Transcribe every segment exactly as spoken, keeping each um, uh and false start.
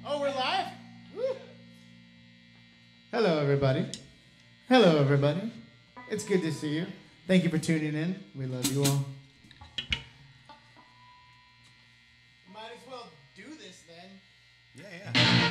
Oh, we're live? Woo. Hello, everybody. Hello, everybody. It's good to see you. Thank you for tuning in. We love you all. Might as well do this then. Yeah, yeah.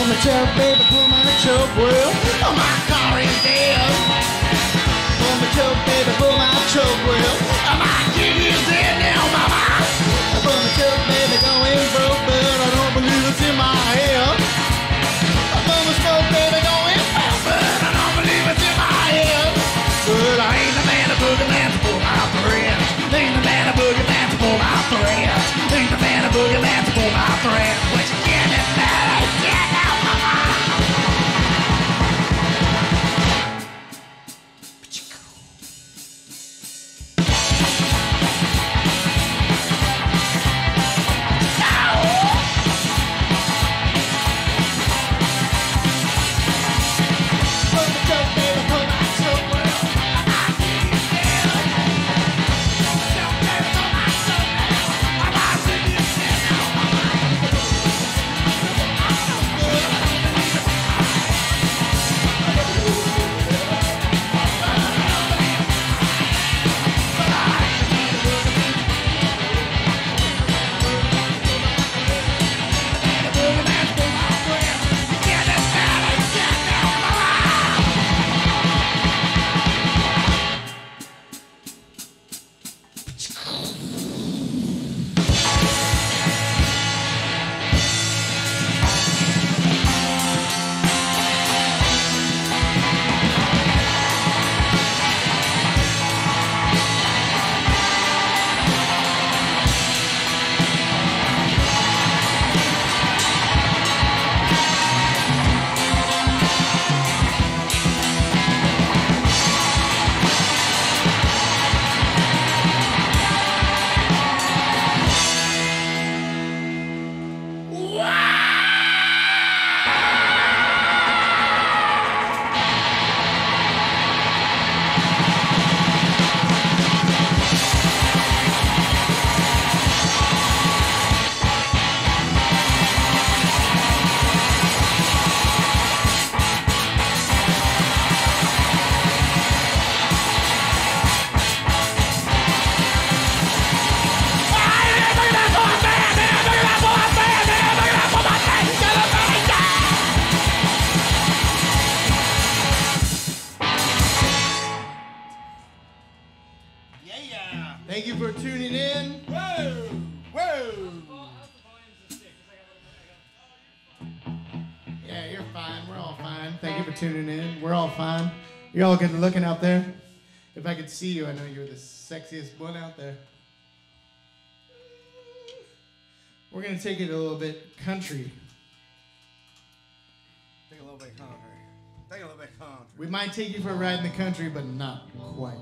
Pull my choke, baby, pull my choke. Well, oh, my car is dead. Pull my choke, baby, pull my choke. Well, oh, my kid is dead now, mama. Pull my choke, baby, going broke, but I don't believe it's in my head. Pull my choke, baby, going broke, but I don't believe it's in my head. But I ain't the man, a boogie man to pull my thread. Ain't the man, a boogie man to pull my thread. Ain't the man, a boogie man to pull my thread. What you get it, man? Get out, mama. Thank you for tuning in. Whoa! Whoa! Yeah, you're fine. We're all fine. Thank you for tuning in. We're all fine. You're all good looking out there. If I could see you, I know you're the sexiest one out there. We're going to take it a little bit country. Take a little bit country. Take a little bit country. We might take you for a ride in the country, but not quite.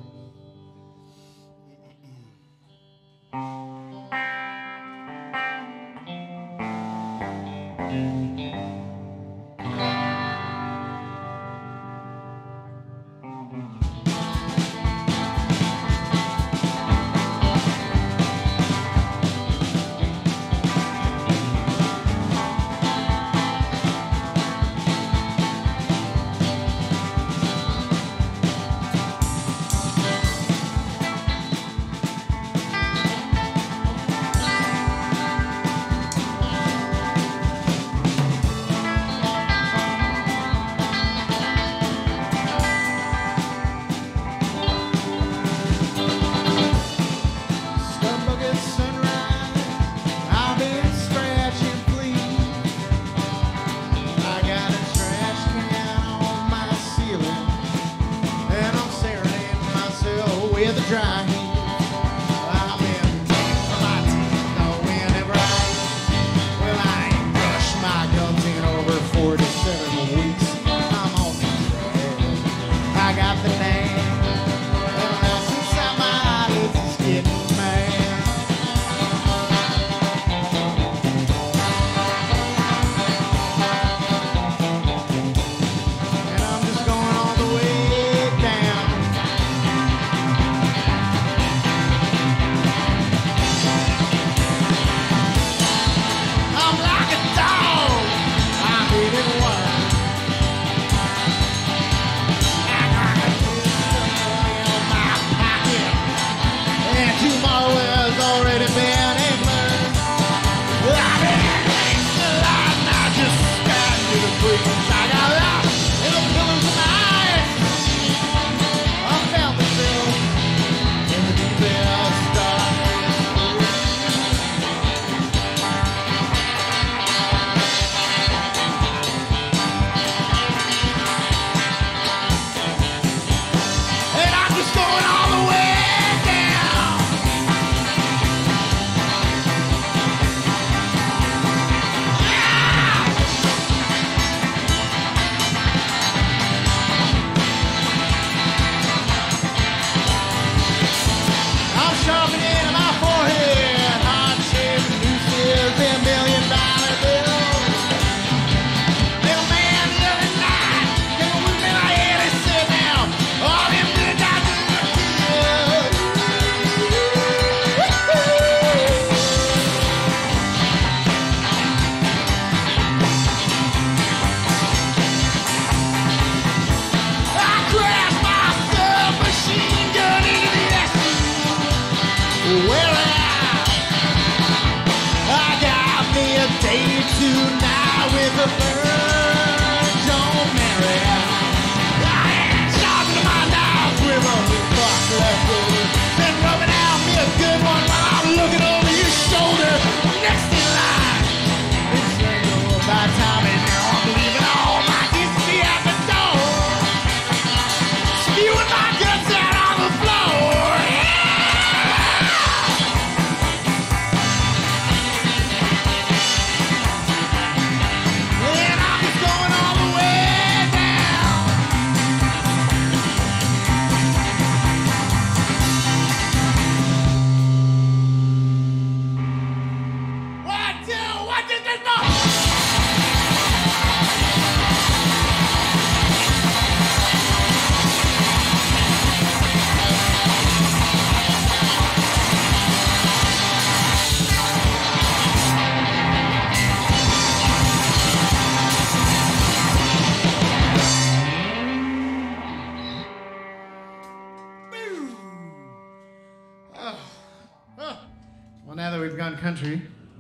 We've gone country.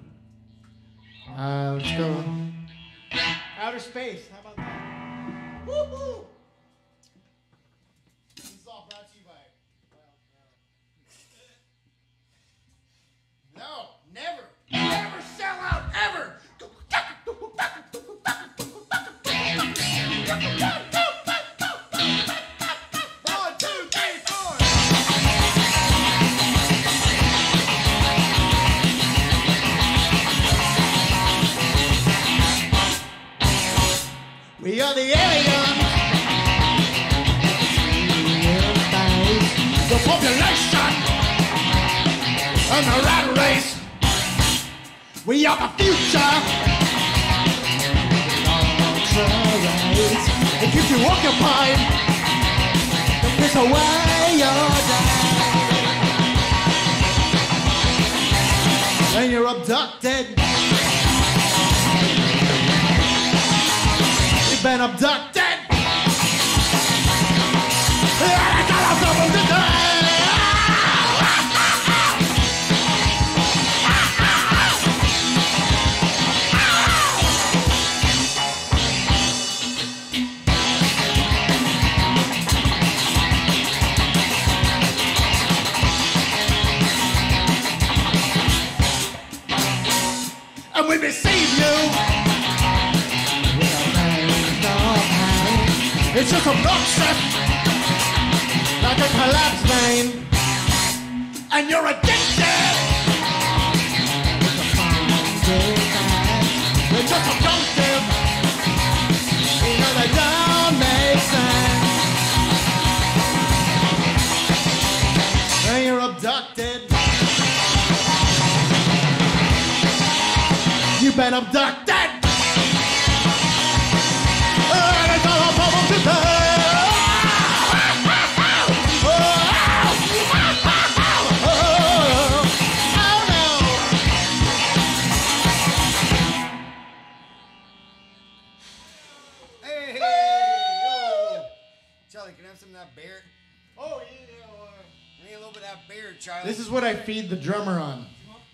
Uh, let's go. Outer space. How about that? Woo-hoo! This is all brought to you by. Well, no, never, never sell out ever. One, two, three, four. We are the aliens. The population and the rat race. We are the future. It keeps you occupied. It takes away your day. When you're abducted. You've been abducted. I got ourselves today. And we receive you. It's just obnoxious, like a collapsed vein. And you're addicted. It's just obnoxious. You know they don't make sense. When you're abducted. You've been abducted. And it's all a problem today. Oh no. Hey, hey, yo. Charlie, can I have some of that beer? Oh yeah. I need a little bit of that beer, Charlie. This is what I feed the drummer on.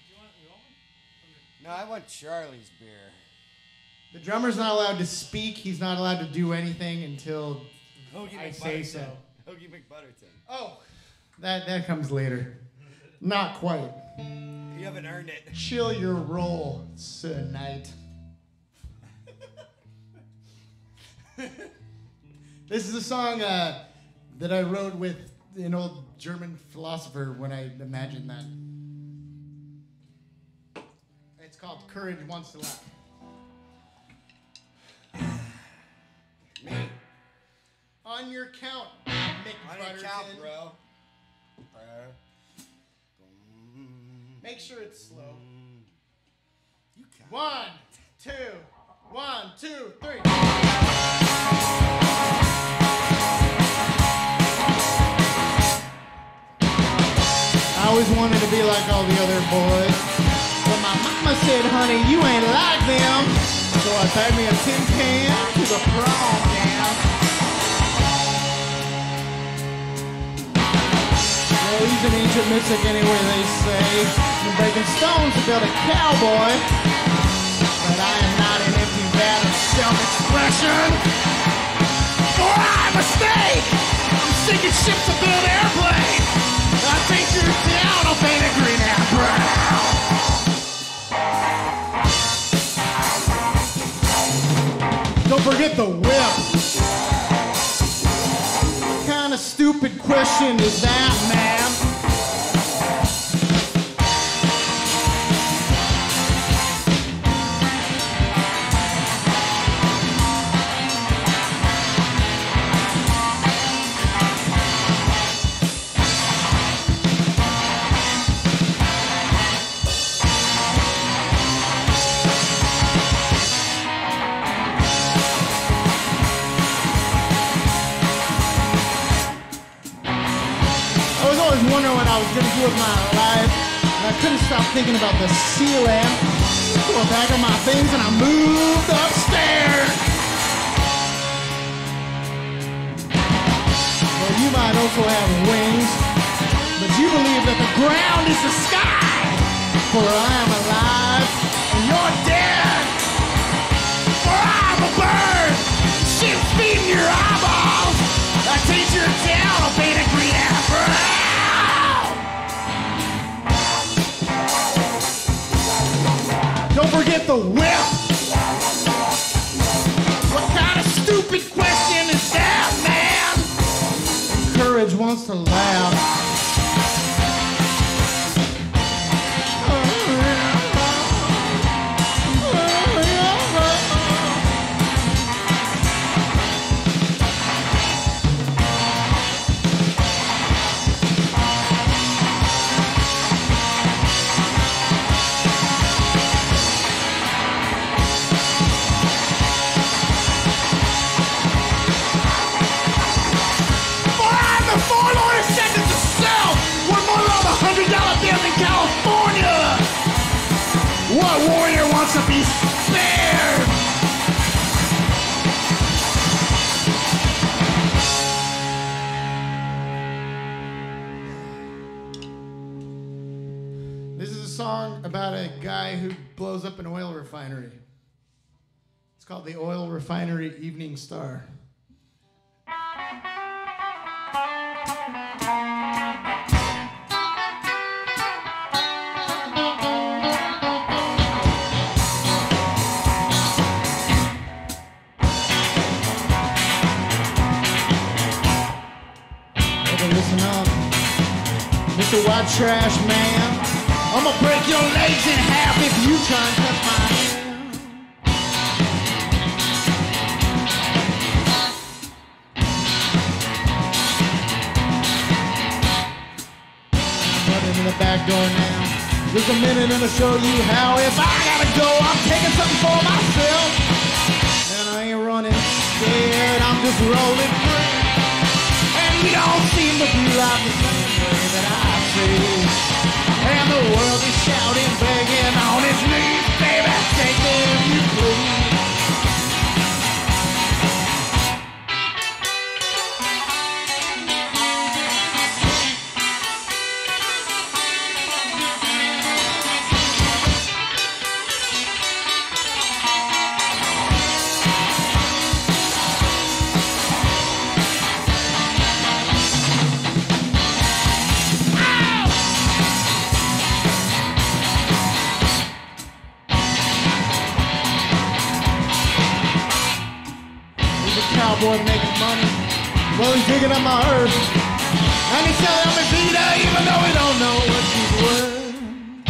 No, I want Charlie's beer. The drummer's not allowed to speak. He's not allowed to do anything until Hoagie I say so. Hoagie McButterton. Oh, that that comes later. Not quite. You haven't earned it. Chill your roll tonight. This is a song uh, that I wrote with an old German philosopher when I imagined that. It's called Courage Wants to Laugh. Me. On your count, Mick On your Butterton. count, bro. Bro. Make sure it's slow. You count. One, two, one, two, three. I always wanted to be like all the other boys, but my mama said, honey, you ain't like them. So I packed me a tin can to the prom jam. Well, he's an ancient mystic anyway, they say. You're breaking stones to build a cowboy. But I am not an empty vat of self-expression. For I'm a snake! I'm sinking ships to build airplanes! I think you're down, I'll paint it green and brown! Don't forget the whip! What kind of stupid question is that, ma'am? Wondering what I was gonna do with my life, and I couldn't stop thinking about the ceiling. So I packed up my things and I moved upstairs. Well, you might also have wings, but you believe that the ground is the sky. for I'm alive and you're dead. For I'm a bird, shit's feeding your eyeballs. A teacher tell a beta green apple. Don't forget the whip. What kind of stupid question is that, man? Courage wants to laugh. What warrior wants to be spared? This is a song about a guy who blows up an oil refinery. It's called the Oil Refinery Evening Star. Listen up, Mister White Trash Man. I'm gonna break your legs in half if you try and touch my hand. Running in the back door now. Just a minute and I'll show you how. If I gotta go, I'm taking something for myself. And I ain't running scared, I'm just rolling free. You don't seem to be like the same way that I see. And the world is shouting, begging on its knees. Baby, take me if you please. Boy making money, well he's digging up my earth, and he's selling me Vita even though he don't know what she's worth.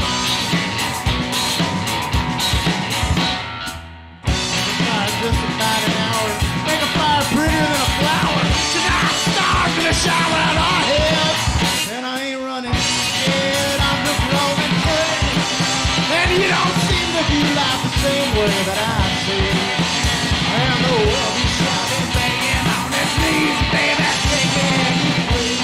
Make a fire just about an hour, make a fire prettier than a flower. Tonight stars gonna shine around our heads, and I ain't running scared, I'm just rolling free. And you don't seem to be like the same way that I see. And the world is shouting, begging on its knees, baby, take me if you please.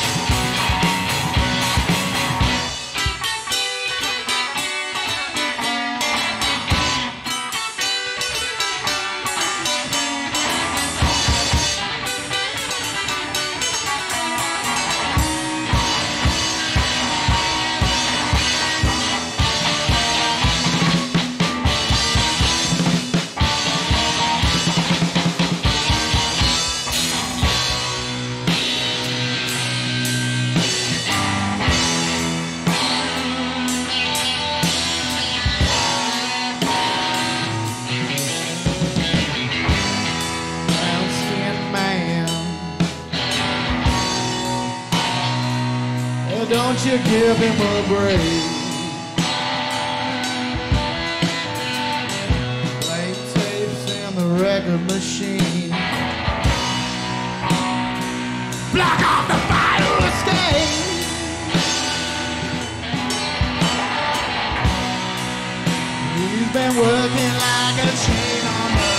Don't you give him a break. Play tapes in the record machine. Block off the fire escape. He's been working like a chain on the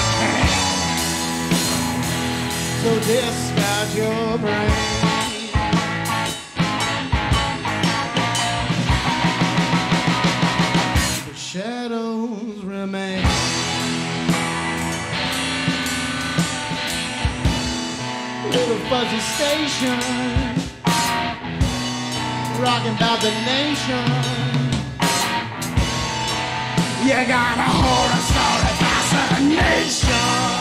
can. So discard your brain. Shadows remain. Little fuzzy station, rocking about the nation. You got a horror story fascination.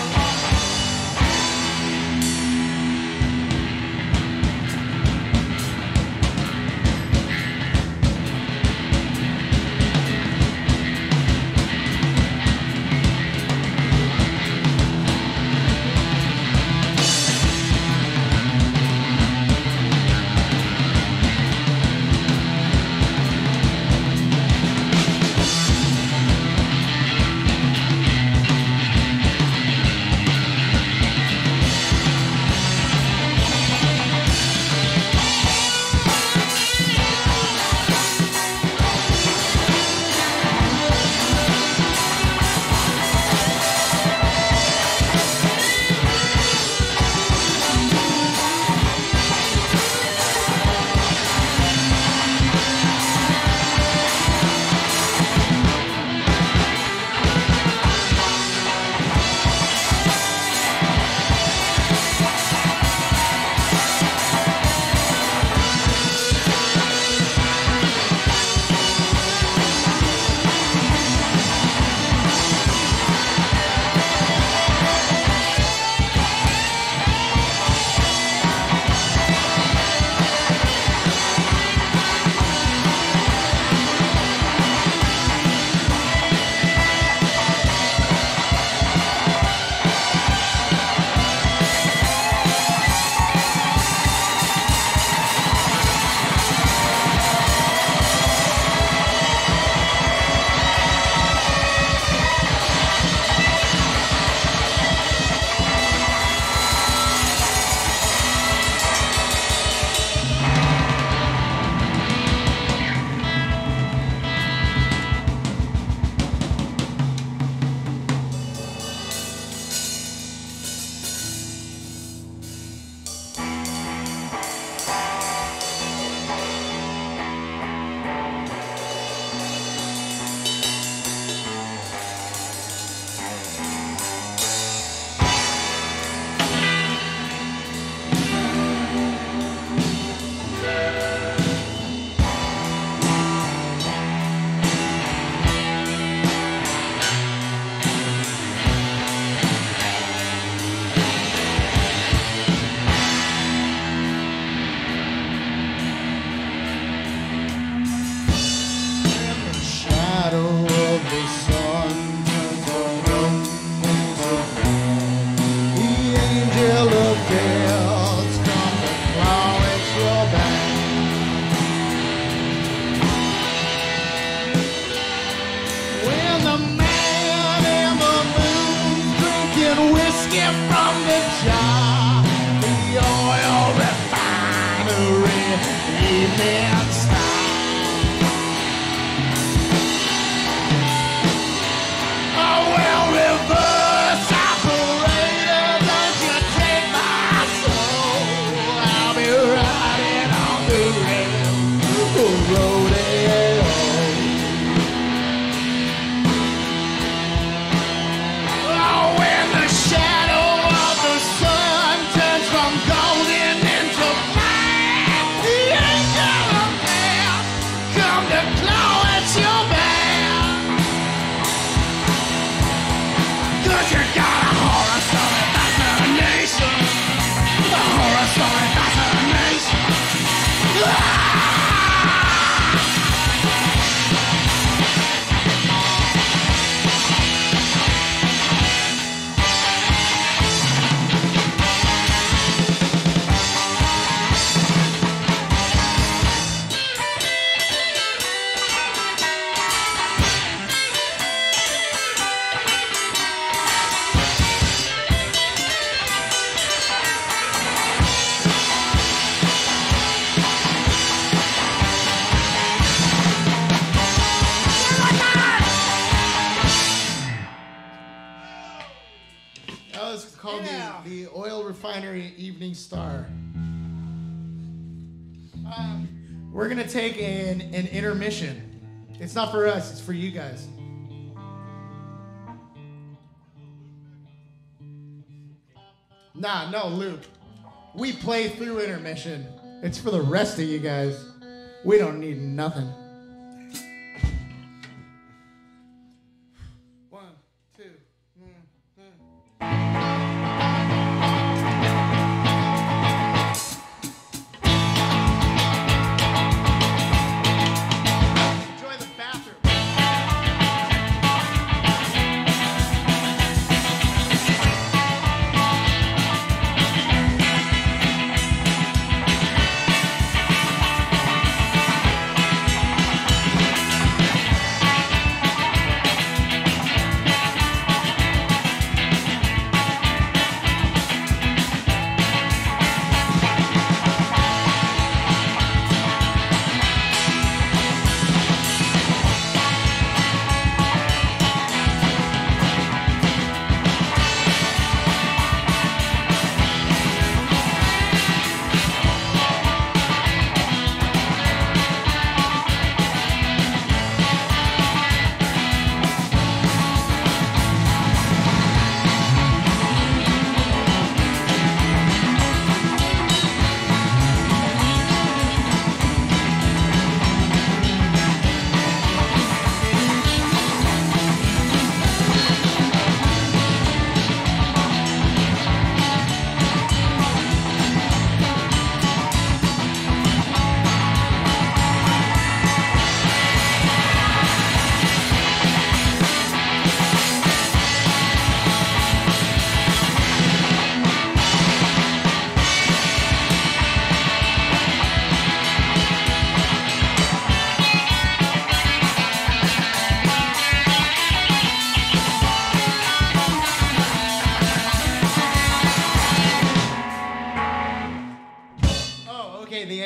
Star. Um, we're gonna take an, an intermission. It's not for us, it's for you guys. Nah, no, Luke. We play through intermission. It's for the rest of you guys. We don't need nothing.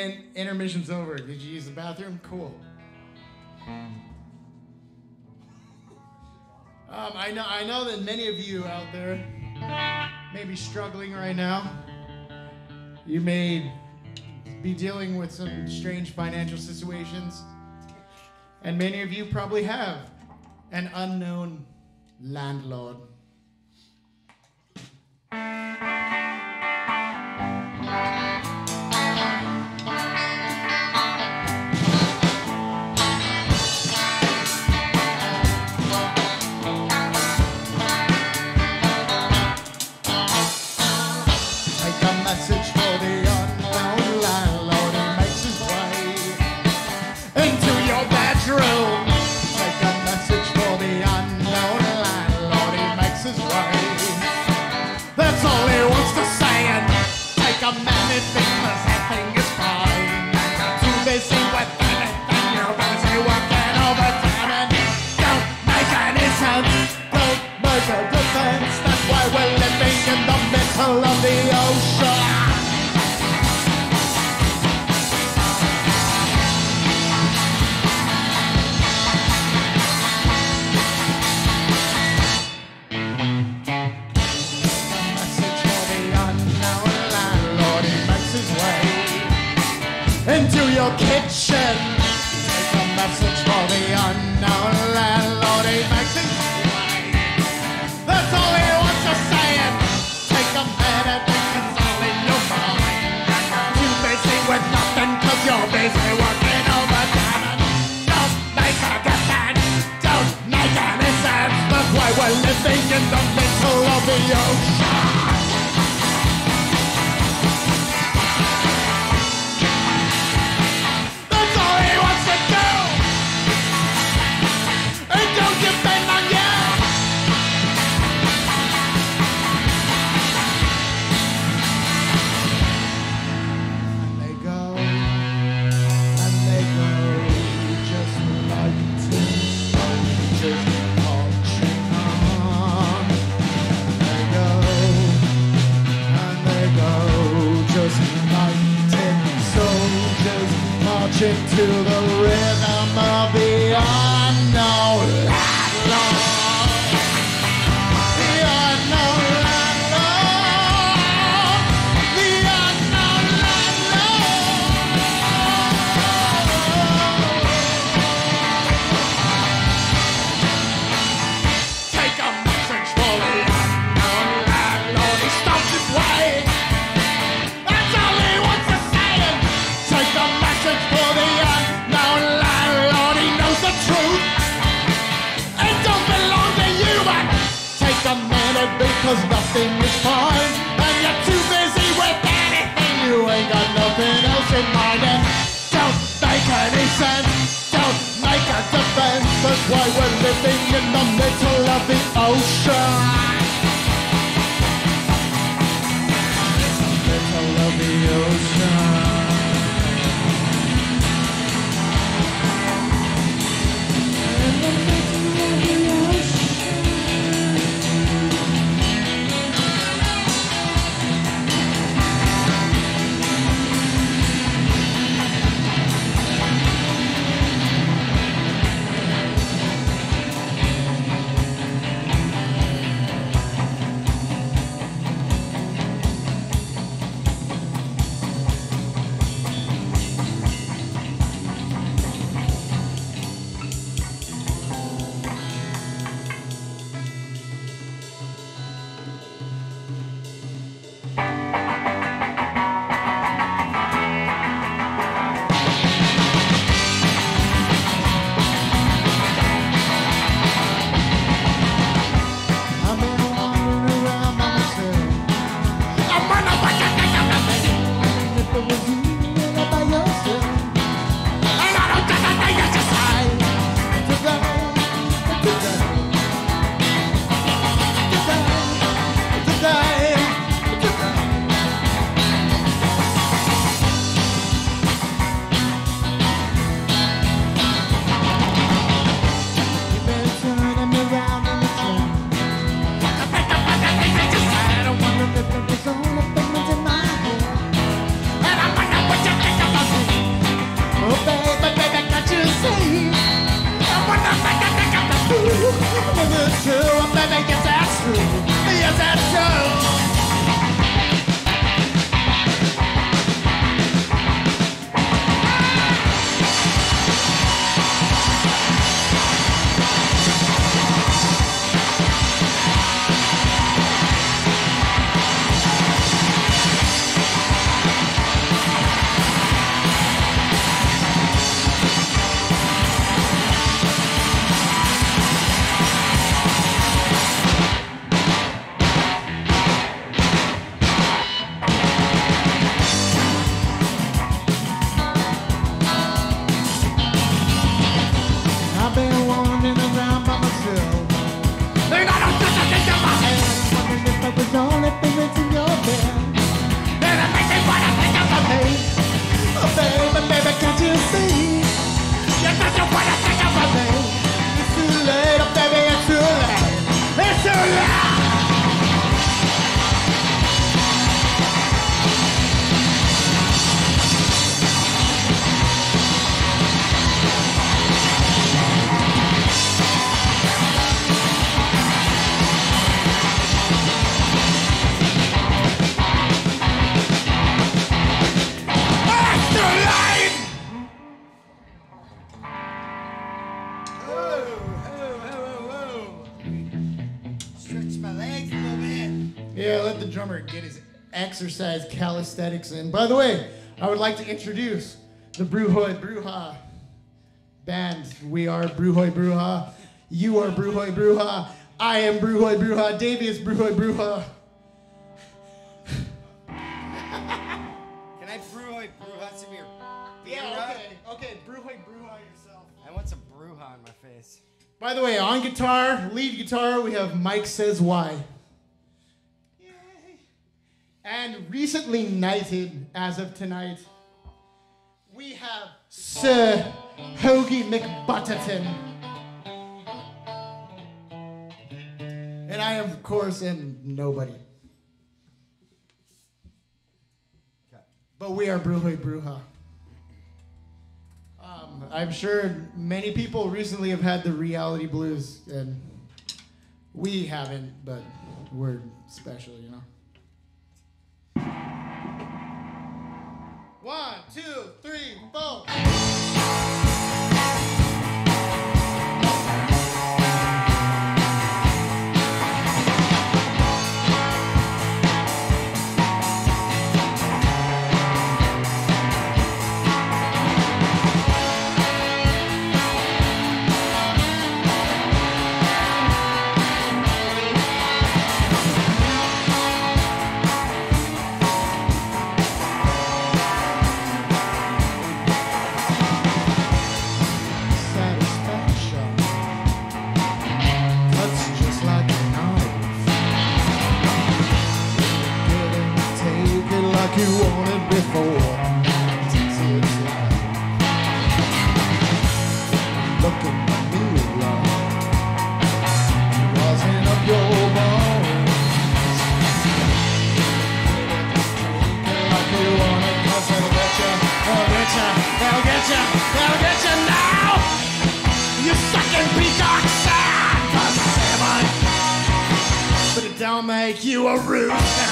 in, intermission's over. Did you use the bathroom? Cool. Um, I know I know that many of you out there may be struggling right now. You may be dealing with some strange financial situations. And many of you probably have an unknown landlord. let the drummer get his exercise calisthenics in. By the way, I would like to introduce the BRUJOY BRUJA band. We are BRUJOY BRUJA. You are BRUJOY BRUJA. I am BRUJOY BRUJA. Davey is BRUJOY BRUJA. Can I BRUJOY BRUJA some of your beer? Yeah, okay. Okay, BRUJOY BRUJA yourself. I want some BRUJA on my face. By the way, on guitar, lead guitar, we have Mike Says Why. Yay. And recently knighted, as of tonight, we have Sir Hoagie McButterton. And I, of course, am nobody. But we are BRUJOY BRUJA. Um, I'm sure many people recently have had the reality blues, and we haven't, but we're special, you know? One, two, three, four. You wanted before. Look in the mirror, rising up your bones. Like you wanted, 'cause they'll get you, they'll get you, they'll get you, they'll get you now. You sucking peacock sand for seven, but it don't make you a rooster.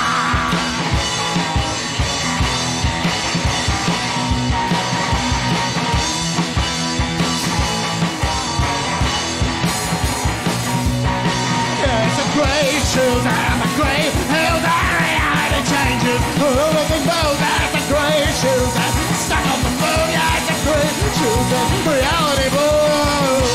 Great shoes and the great hills and reality changes. Everything goes as the great shoes and stuck on the moon. Yeah, it's the great shoes and reality blues.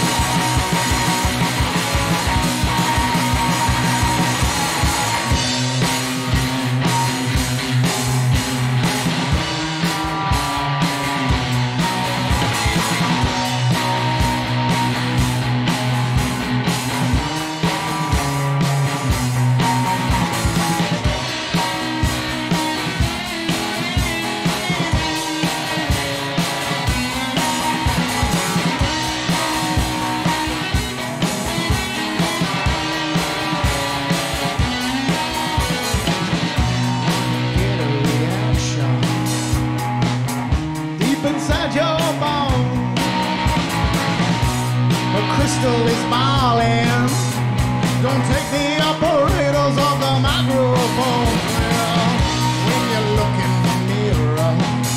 Crystal is smiling. Don't take the operators off the microphone. Well, when you look in the mirror,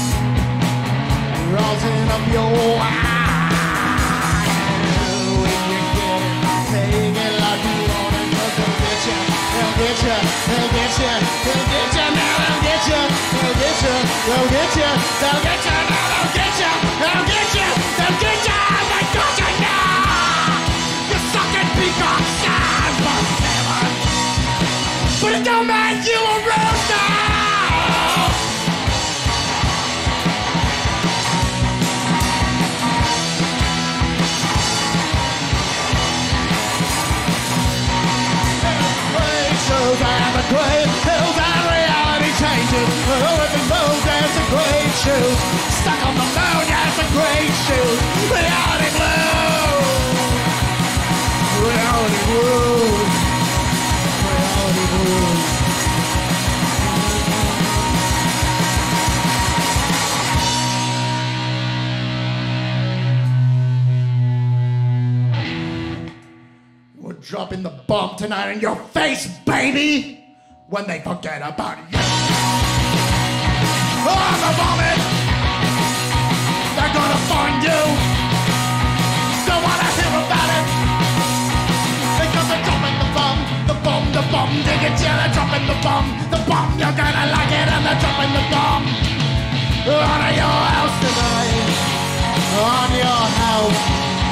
rousing up your eyes. When you get it, take it like you want it, 'cause they'll get you, they'll get you, they'll get you, they'll get you, now they'll get you, they'll get you, they'll get you, they'll get you, now they'll get you, they'll get you, they'll get you, they got you now. Peacock shine for seven, but it don't make you a rooster. Great shows and the great hills and reality changes. Everything moves, there's a great shoes. Stuck on the moon, yeah, it's a great shoes. Reality blues. Reality blues. Reality blues. We're dropping the bomb tonight in your face, baby, when they forget about you. Oh, the vomit! They're gonna find you. Don't wanna hear about it. Because they're dropping the bomb, the bomb, the bomb, dig it. it till they're dropping the bomb. The bomb, you're gonna like it, and they're dropping the bomb on your house tonight. On your house.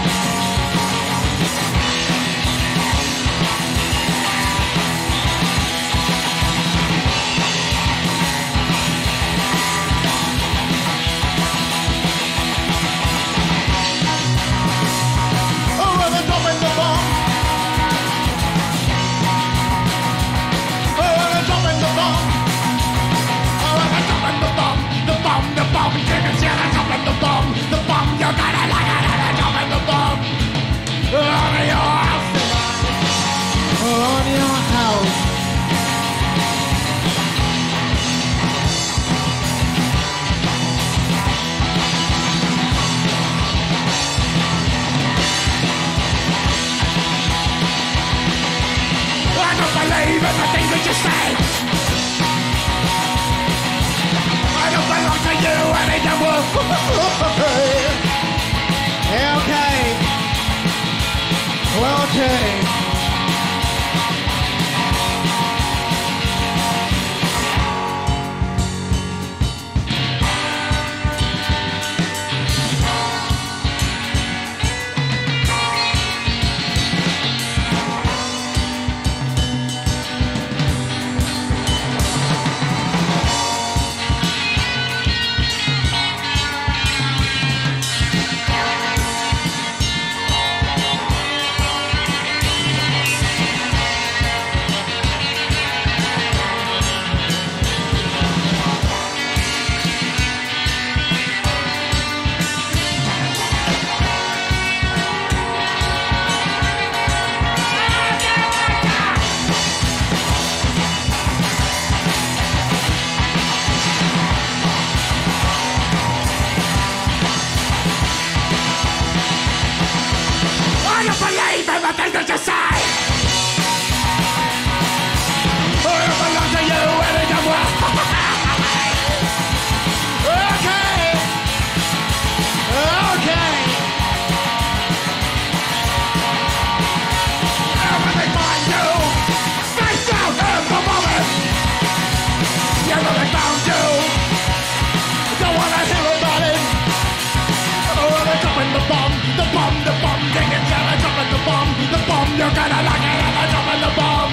You're gonna like it, and they're dropping the bomb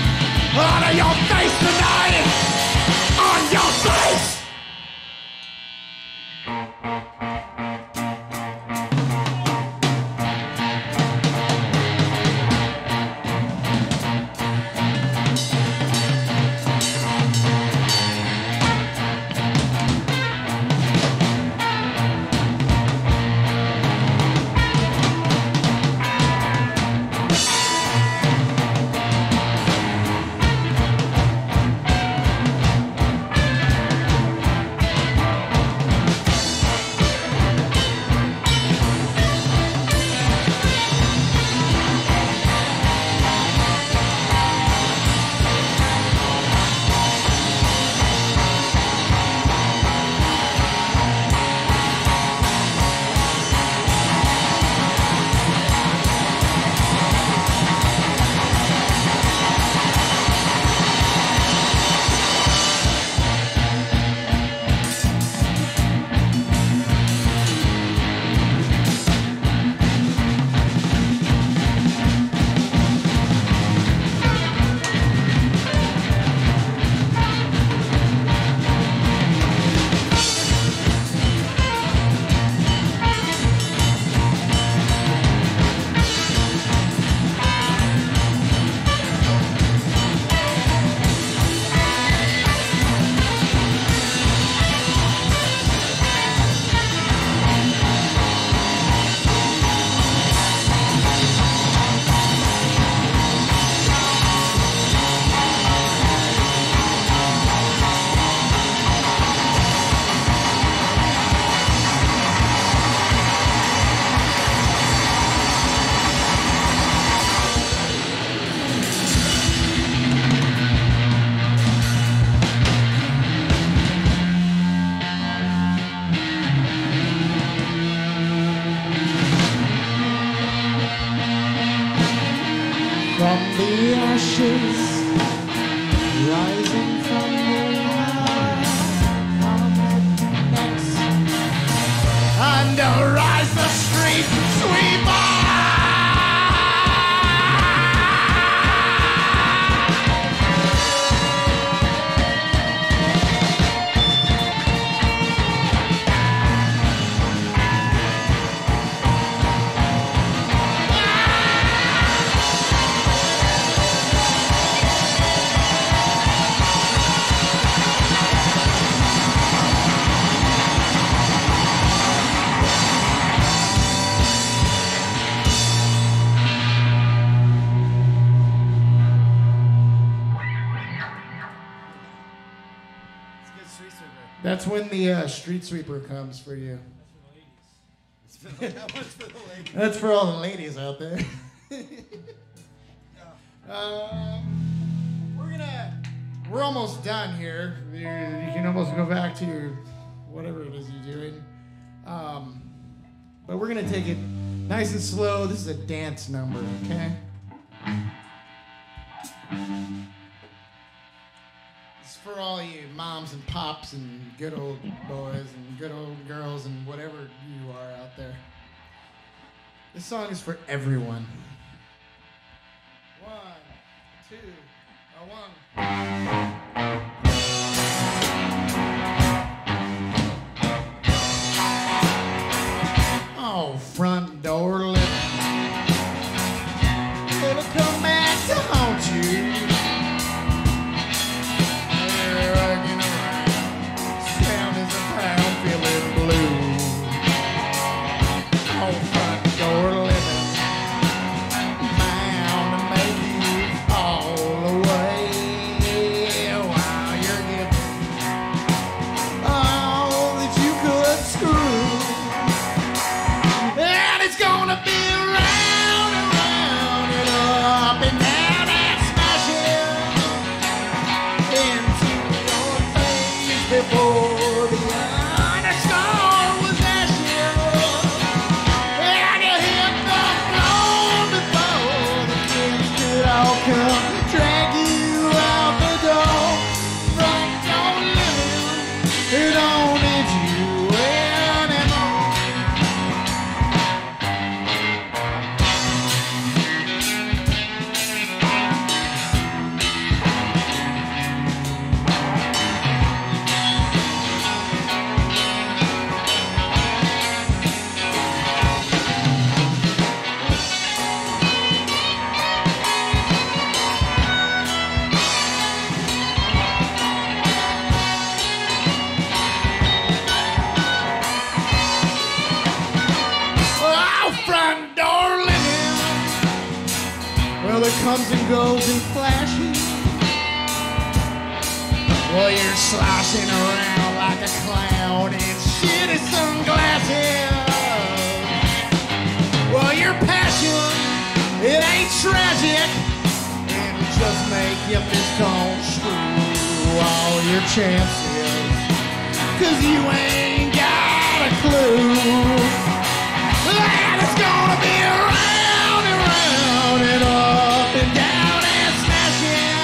on your face tonight. On your face. From the ashes street sweeper? That's when the uh, street sweeper comes for you. That one's for the ladies. That's for all the ladies out there. um, we're gonna, we're almost done here. You, you can almost go back to your, whatever it is you're doing. Um, but we're gonna take it nice and slow. This is a dance number, okay? It's for all you moms and pops and good old boys and good old girls and whatever you are out there. This song is for everyone. One, two, uh, one. Oh, front door living. It'll come back to haunt you. They're working around. Sound is a pound, feeling blue. Oh, front door living. Bound to make you fall away while you're giving all that you could screw. And it's gonna be round and round and up and down and smashing into your face before the underscore was ashes. And you hit the floor before the kids could all come drag you out the door. Front door living, it don't need you anymore. Oh, front door living. Well, it comes and goes in flashes. Well, you're sloshing around like a clown in shitty sunglasses. Well, your passion, it ain't tragic. It'll just make you fist on screw all your chances. Cause you ain't got a clue. And it's gonna be round and round and up and down and smashing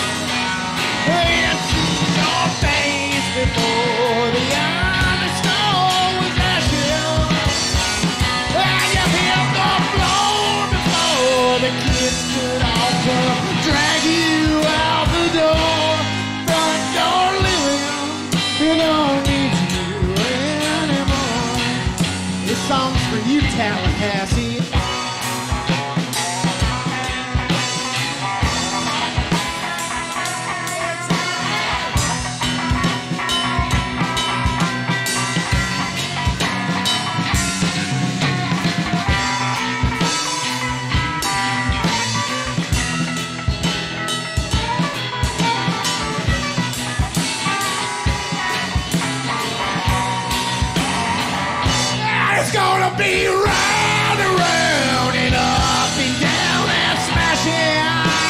into your face before the underscore was ashes. And you hit the floor before the kids could all come drag you out the door. Front door living, you don't need you anymore. This song's for you, Tallahassee. And it's gonna be round and round and up and down and smashing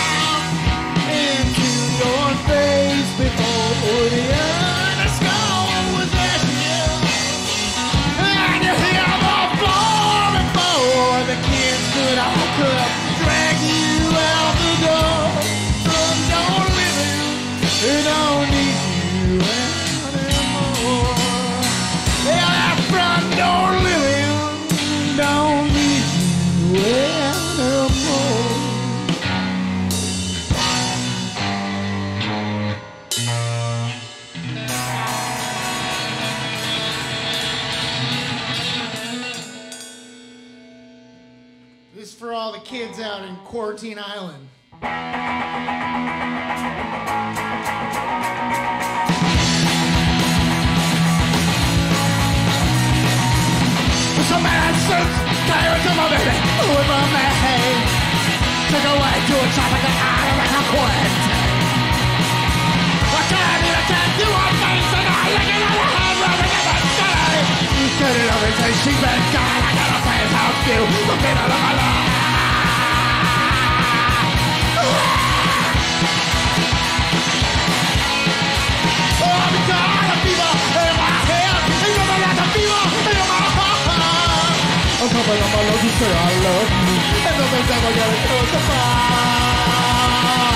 into your face before the underscore was ashes. And you hear the floor before the kids could all could drag you out the door. Front door living, they don't need you anymore. Yeah, that front door living don't need you anymore. This is for all the kids out in Quarantine Island. Some man suits, tired of my baby, with my man. Took away to a tropical island like a quarantine. I can't even tell you what things that I she's been gone. I got a friend's house too. The people of my life. Oh, I'm tired of fever in my head. Ain't nothing like the fever in my heart. I'm coming on my lungs to say I love you, and nothing's ever gonna kill us apart.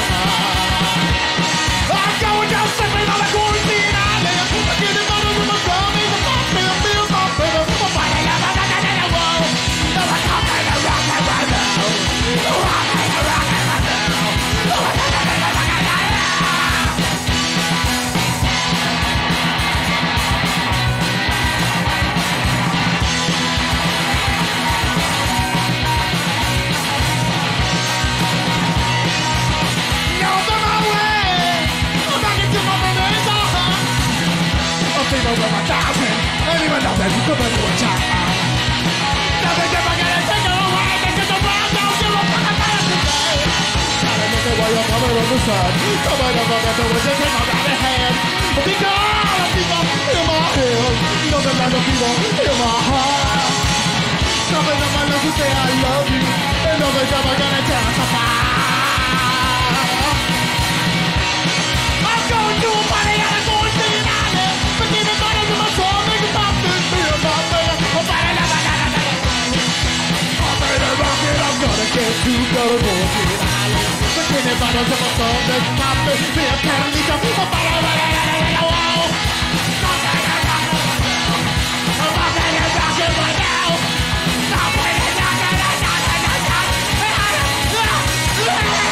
I'm going down simply on the quarantine island. I'm getting better with my zombies. I'm not feeling, feeling my baby. I'm fighting out, I'm not in the world. I'm a cop in the rock and right now. I'm in the rock and right now. I'm in the rock and right now. Over my thousand, and even nothing you could do a child. Nothing's ever gonna take it away. This is the world, don't give a fuck about it today. Gotta look at why you're coming on the sun. Come on, I'm gonna do it, just take my right hand. Because of people in my head, nothing like the people in my heart. Something on my lips to say I love you, and nothing's ever gonna tear us apart. I'm going to a party and I'm going to the island. But even better than my soul, make it pop this beer, pop better. I'm fighting up, I'm gonna rock it, I'm gonna get to go to bullshit island. But when it bottles of my soul, make it pop this beer, can't leave up. I'm fighting up, I'm whoa. I'm fighting up, I'm fighting up, rock it right now. Stop waiting, knock it, knock it, knock it, knock it.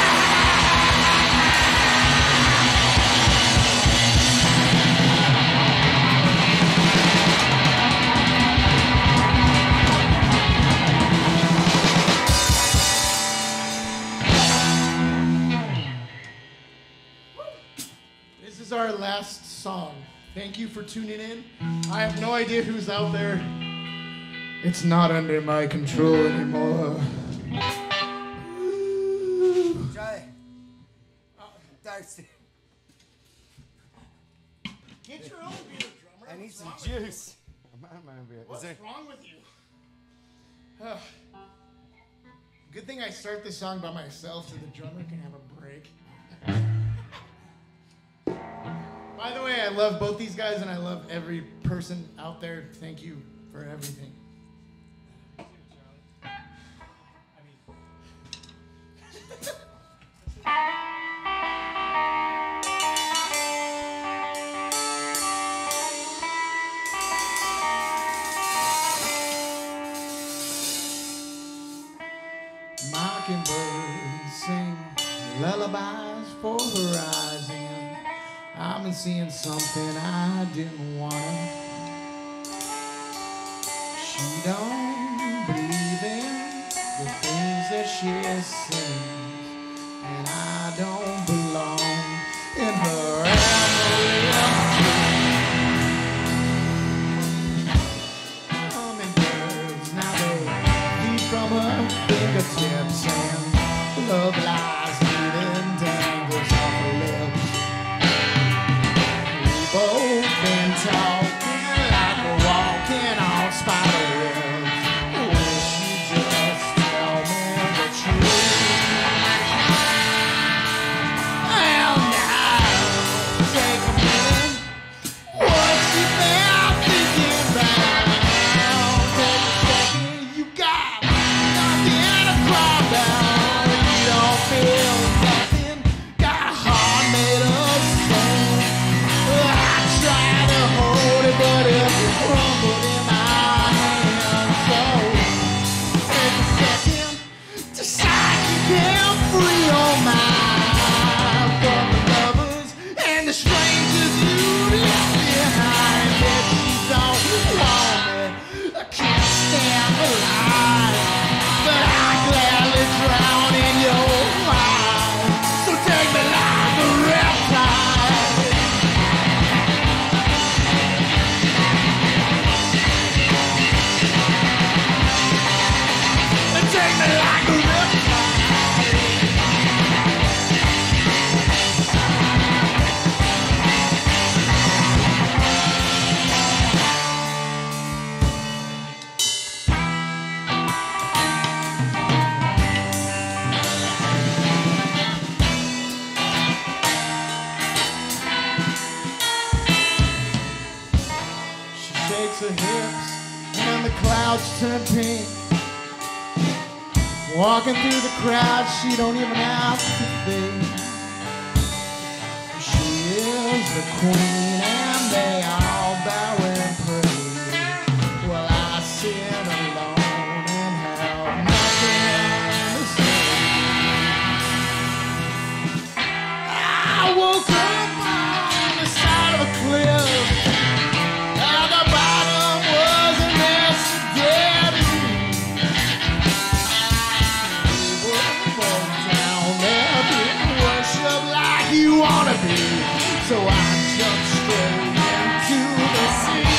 This is our last song. Thank you for tuning in. I have no idea who's out there. It's not under my control anymore. Charlie. Thirsty. Get your own beer, drummer. I need What's some wrong with juice. I'm out of my beer. you? What's Is there... wrong with you? Ugh. Good thing I start this song by myself so the drummer can have a break. By the way, I love both these guys and I love every person out there. Thank you for everything. Mockingbirds sing lullabies for horizon. I've been seeing something I didn't want. She don't believe in the things that she sings, and I don't belong in her hummingbirds, now they leap from her fingertips, and love lies hidden dangles off her lips. Both been talking like we're walking on spider webs. Wish you just tell me the truth. shakes her hips, and the clouds turn pink. Walking through the crowd, she don't even have to think. She is the queen, and they all bow and pray. Well, I sit alone and have nothing to say. I woke up on the side of a cliff, and the bottom was a mess of dead. You wanna be, so I jump straight into the sea.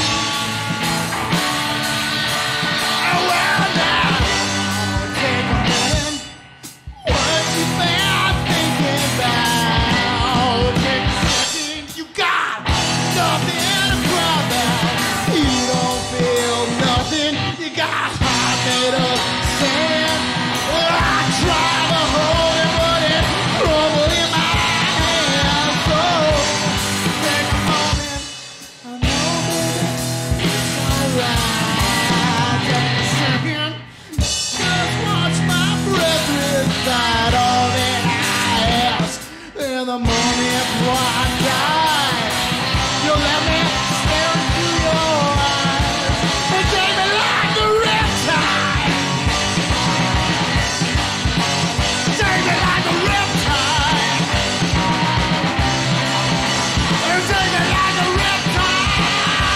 Oh, well, now, take a minute. What you been thinking about? Take a second. You got nothing to cry about. You don't feel nothing. You got a heart made of sand. Well, I try to hold it, but it crumbled in my the moment before I die, you'll let me stare into your eyes and take me like the riptide. Take me like the riptide. And take me like the riptide.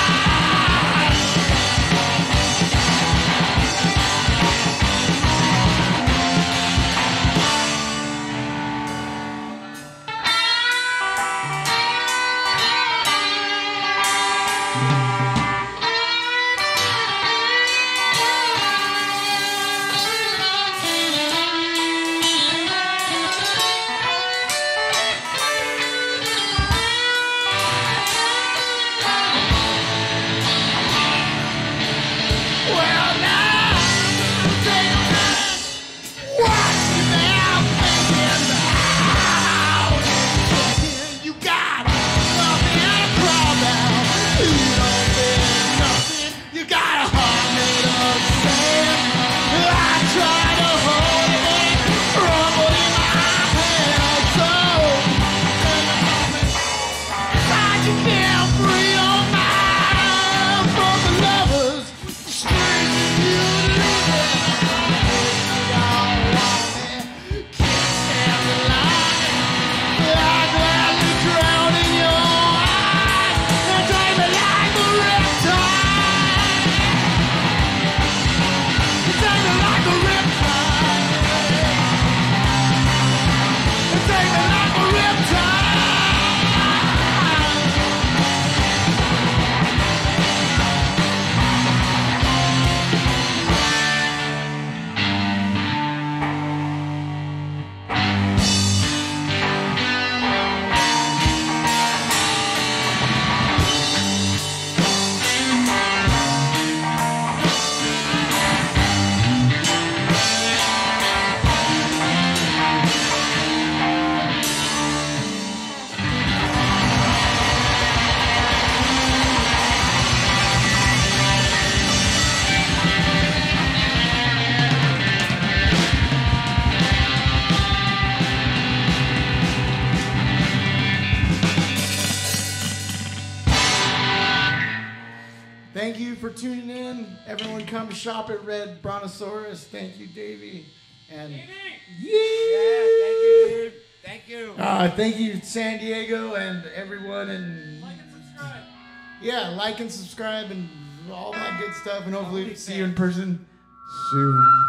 Thank you for tuning in. Everyone come shop at Red Brontosaurus. Thank you, Davey. And yeah, thank you. Thank you. Uh, thank you, San Diego, and everyone. And like and subscribe. Yeah, like and subscribe and all that good stuff. And hopefully see you in person soon.